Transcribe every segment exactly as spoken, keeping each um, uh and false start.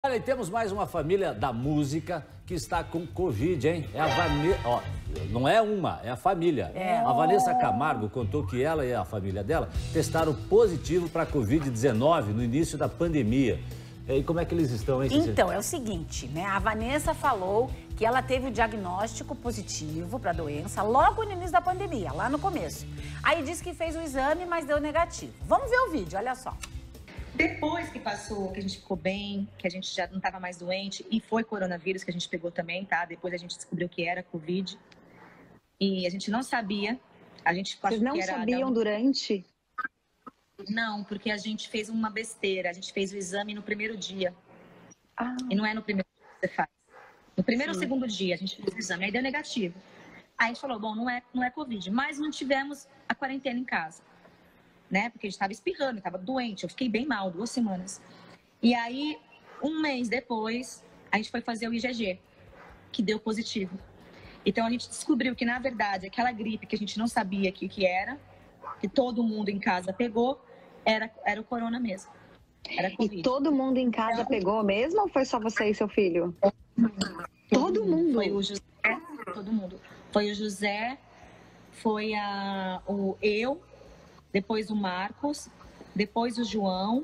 Olha, e temos mais uma família da música que está com Covid, hein? É a Vanessa, ó, não é uma, é a família. É. A Vanessa Camargo contou que ela e a família dela testaram positivo para Covid dezenove no início da pandemia. E como é que eles estão, hein, Cecília? Então, é o seguinte, né? A Vanessa falou que ela teve o diagnóstico positivo para a doença logo no início da pandemia, lá no começo. Aí disse que fez o exame, mas deu negativo. Vamos ver o vídeo, olha só. Depois que passou, que a gente ficou bem, que a gente já não estava mais doente, e foi coronavírus que a gente pegou também, tá? Depois a gente descobriu que era Covid. E a gente não sabia. A gente Vocês não que era sabiam da... durante? Não, porque a gente fez uma besteira. A gente fez o exame no primeiro dia. Ah. E não é no primeiro dia que você faz. No primeiro Sim. ou segundo dia a gente fez o exame, aí deu negativo. Aí a gente falou, bom, não é, não é Covid. Mas mantivemos a quarentena em casa. Né? Porque a gente estava espirrando, estava doente, eu fiquei bem mal, duas semanas. E aí, um mês depois, a gente foi fazer o I G G, que deu positivo. Então a gente descobriu que, na verdade, aquela gripe que a gente não sabia que que era, que todo mundo em casa pegou, era, era o corona mesmo. Era Covid. E todo mundo em casa então, pegou mesmo ou foi só você e seu filho? Todo mundo? Foi o José, todo mundo. Foi o José, foi a, o eu, depois o Marcos, depois o João.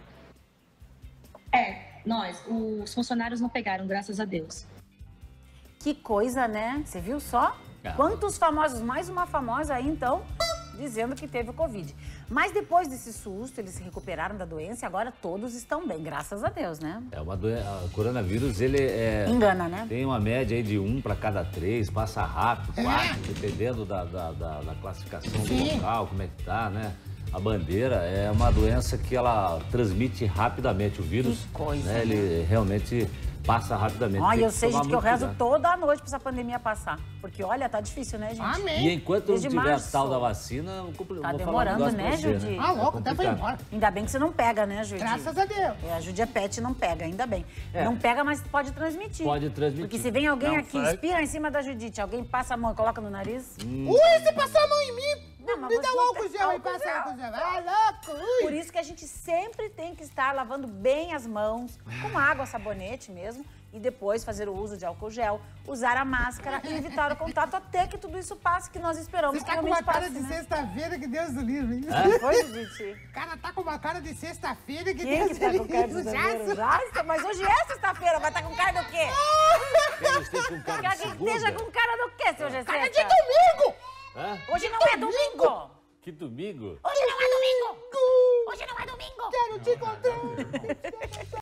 É, nós, os funcionários não pegaram, graças a Deus. Que coisa, né? Você viu só? É. Quantos famosos, mais uma famosa aí, então, dizendo que teve o Covid. Mas depois desse susto, eles se recuperaram da doença e agora todos estão bem, graças a Deus, né? É uma doença, o coronavírus, ele é... Engana, né? Tem uma média aí de um para cada três, passa rápido, quatro, dependendo da, da, da, da classificação do local, como é que tá, né? A bandeira é uma doença que ela transmite rapidamente o vírus. Que coisa, né? Ele realmente passa rapidamente. Olha, Tem eu que sei, tomar gente, que eu muito rezo cuidado. toda a noite pra essa pandemia passar. Porque, olha, tá difícil, né, gente? Amém. E enquanto Desde não tiver março. tal da vacina, eu vou Tá falar um demorando, negócio pra né, você, Judi? Ah, louco, É até foi complicado. embora. Ainda bem que você não pega, né, Judi? Graças a Deus. É, a Judi é pet, não pega, ainda bem. É. Não pega, mas pode transmitir. Pode transmitir. Porque se vem alguém Não, aqui, sai. espirra em cima da Judite, alguém passa a mão e coloca no nariz... Ui, você passou a mão em mim. Não, mas Me você dá não logo tem o gel aí, álcool passa gel. álcool gel. Ah, louco, ui. Por isso que a gente sempre tem que estar lavando bem as mãos, com água, sabonete mesmo, e depois fazer o uso de álcool gel, usar a máscara e evitar o contato até que tudo isso passe, que nós esperamos Você que tá com realmente uma cara passe, de né? sexta-feira que Deus do livre. hein? É? Foi, Judite? O cara tá com uma cara de sexta-feira que Quem Deus que do tá com livre. cara de sexta-feira? Já? Mas hoje é sexta-feira, vai estar com cara do quê? Quem esteja com cara de Quer que segunda? esteja com cara do quê, seu G C? Cara de domingo. Hã? Hoje não é domingo! Que domingo? Hoje não é domingo! Hoje não é domingo! Quero te encontrar.